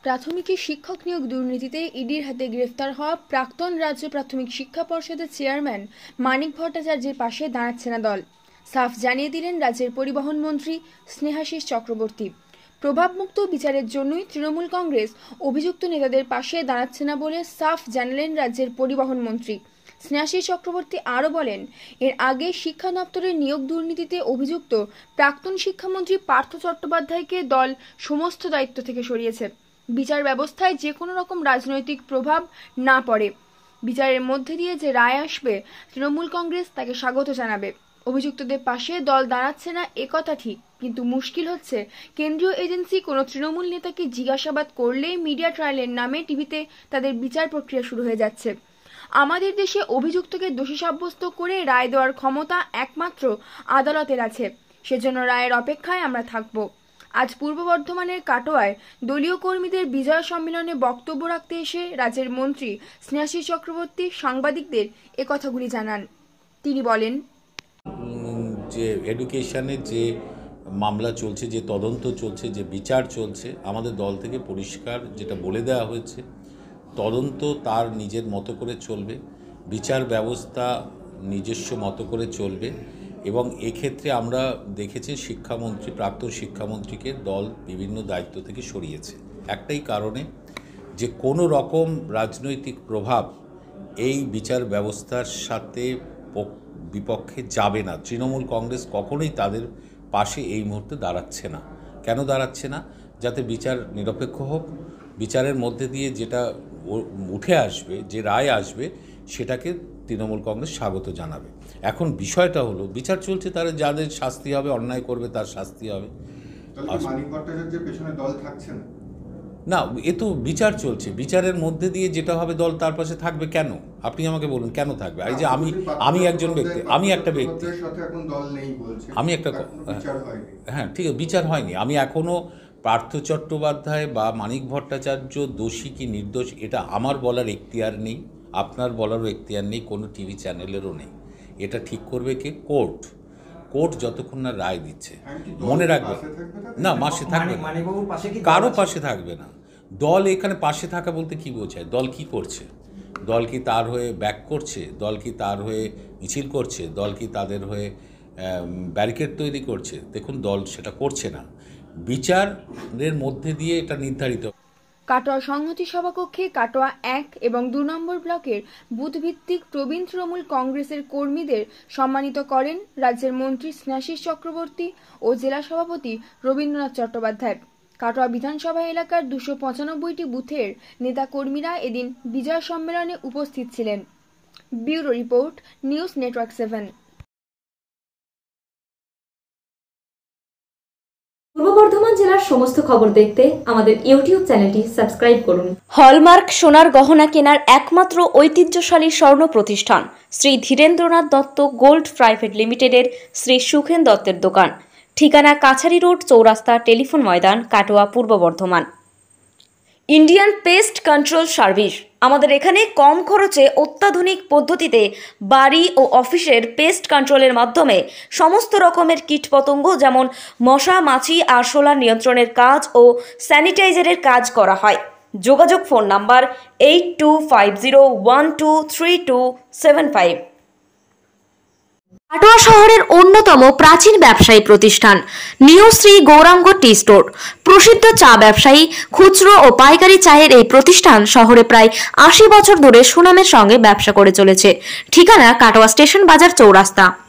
প্রাথমিকে শিক্ষক নিয়োগ দুর্নীতিতে ইডির হাতে গ্রেফতার হওয়া প্রাক্তন রাজ্য প্রাথমিক শিক্ষা পর্ষদের চেয়ারম্যান মানিক ভট্টাচার্যের পাশে দাঁড়াচ্ছে না দল। সাফ জানিয়ে দিলেন রাজ্যের পরিবহন মন্ত্রী স্নেহাশিস চক্রবর্তী। প্রভাবমুক্ত বিচারের জন্যই তৃণমূল কংগ্রেস অভিযুক্ত নেতাদের পাশে দাঁড়াচ্ছে না বলে সাফ জানালেন রাজ্যের পরিবহন মন্ত্রী স্নেহাশিস চক্রবর্তী। আরও বলেন, এর আগে শিক্ষা দপ্তরের নিয়োগ দুর্নীতিতে অভিযুক্ত প্রাক্তন শিক্ষামন্ত্রী পার্থ চট্টোপাধ্যায়কে দল সমস্ত দায়িত্ব থেকে সরিয়েছে। বিচার ব্যবস্থায় যে কোনো রকম রাজনৈতিক প্রভাব না পড়ে। বিচারের মধ্যে দিয়ে যে রায় আসবে তৃণমূল কংগ্রেস তাকে স্বাগত জানাবে। অভিযুক্তদের পাশে দল দাঁড়াচ্ছে না একথা ঠিক, কিন্তু মুশকিল হচ্ছে কেন্দ্রীয় এজেন্সি কোনো তৃণমূল নেতাকে জিজ্ঞাসাবাদ করলেই মিডিয়া ট্রায়ালের নামে টিভিতে তাদের বিচার প্রক্রিয়া শুরু হয়ে যাচ্ছে। আমাদের দেশে অভিযুক্তকে দোষী সাব্যস্ত করে রায় দেওয়ার ক্ষমতা একমাত্র আদালতের আছে, সেজন্য রায়ের অপেক্ষায় আমরা থাকব। আজ পূর্ব বর্ধমানের কাটোয়ায় দলীয় কর্মীদের বিজয় সম্মেলনে বক্তব্য রাখতে এসে রাজ্যের মন্ত্রী স্নেহাশিস চক্রবর্তী সাংবাদিকদের একথাগুলি জানান। তিনি বলেন, যে এডুকেশনের যে মামলা চলছে, যে তদন্ত চলছে, যে বিচার চলছে, আমাদের দল থেকে পরিষ্কার যেটা বলে দেওয়া হয়েছে, তদন্ত তার নিজের মতো করে চলবে, বিচার ব্যবস্থা নিজস্ব মতো করে চলবে। এবং এক্ষেত্রে আমরা দেখেছি শিক্ষামন্ত্রী, প্রাক্তন শিক্ষামন্ত্রীকে দল বিভিন্ন দায়িত্ব থেকে সরিয়েছে একটাই কারণে, যে কোনো রকম রাজনৈতিক প্রভাব এই বিচার ব্যবস্থার সাথে বিপক্ষে যাবে না। তৃণমূল কংগ্রেস কখনোই তাদের পাশে এই মুহূর্তে দাঁড়াচ্ছে না। কেন দাঁড়াচ্ছে না? যাতে বিচার নিরপেক্ষ হোক, বিচারের মধ্যে দিয়ে যেটা উঠে আসবে, যে রায় আসবে, সেটাকে তৃণমূল কংগ্রেস স্বাগত জানাবে। এখন বিষয়টা হলো, বিচার চলছে, তারা যাদের শাস্তি হবে, অন্যায় করবে তার শাস্তি হবে। মানিক ভট্টাচার্যের পেছনে দল থাকছে না, না, এ তো বিচার চলছে, বিচারের মধ্যে দিয়ে যেটা হবে দল তার পাশে থাকবে। কেন আপনি আমাকে বলুন, কেন থাকবে? এই যে আমি একজন ব্যক্তি, আমি একটা ব্যক্তি, আমি একটা, হ্যাঁ ঠিক আছে, বিচার হয়নি। আমি এখনও পার্থ চট্টোপাধ্যায় বা মানিক ভট্টাচার্য দোষী কি নির্দোষ এটা আমার বলার এখতিয়ার নেই, আপনার বলারও এখতিয়ার নেই, কোনো টিভি চ্যানেলেরও নেই। এটা ঠিক করবে কে? কোর্ট। কোর্ট যতক্ষণ না রায় দিচ্ছে। মনে রাখবে না, পাশে থাকবে না, কারো পাশে থাকবে না। দল এখানে পাশে থাকা বলতে কি বোঝায়? দল কি করছে? দল কি তার হয়ে ব্যাক করছে? দল কি তার হয়ে মিছিল করছে? দল কি তাদের হয়ে ব্যারিকেড তৈরি করছে? দেখুন, দল সেটা করছে না। বিচারের মধ্যে দিয়ে এটা নির্ধারিত। কাটোয়া সংহতি সভাকক্ষে কাটোয়া 1 এবং 2 নম্বর ব্লকের বুথভিত্তিক প্রবীণ তৃণমূল কংগ্রেসের কর্মীদের সম্মানিত করেন রাজ্যের মন্ত্রী স্নেহাশিস চক্রবর্তী ও জেলা সভাপতি রবীন্দ্রনাথ চট্টোপাধ্যায়। কাটোয়া বিধানসভা এলাকার 295টি বুথের নেতাকর্মীরা এদিন বিজয় সম্মেলনে উপস্থিত ছিলেন। Bureau report, news network 7। Purba Bardhaman জেলার সমস্ত খবর দেখতে আমাদের ইউটিউব চ্যানেলটি সাবস্ক্রাইব করুন। হলমার্ক সোনার গহনা কেনার একমাত্র ঐতিহ্যশালী স্বর্ণ প্রতিষ্ঠান শ্রী ধীরেন্দ্রনাথ দত্ত গোল্ড প্রাইভেট লিমিটেডের শ্রী সুখেন দত্তের দোকান। ঠিকানা কাছারি রোড, চৌরাস্তা, telephone Maidan, Katwa, Purba Bardhaman. Indian pest control service. আমাদের এখানে কম খরচে অত্যাধুনিক পদ্ধতিতে বাড়ি ও অফিসের পেস্ট কন্ট্রোলের মাধ্যমে সমস্ত রকমের কীটপতঙ্গ, যেমন মশা, মাছি, আরশোলা নিয়ন্ত্রণের কাজ ও স্যানিটাইজারের কাজ করা হয়। যোগাযোগ ফোন নাম্বার 8250123275। কাটোয়া শহরের অন্যতম প্রাচীন ব্যবসায়ী প্রতিষ্ঠান new Shri Gouranga tea store. প্রসিদ্ধ চা ব্যবসায়ী, খুচরো ও পাইকারি চায়ের এই প্রতিষ্ঠান শহরে প্রায় 80 বছর ধরে সুনামের সঙ্গে ব্যবসা করে চলেছে। ঠিকানা কাটোয়া স্টেশন বাজার, চৌরাস্তা।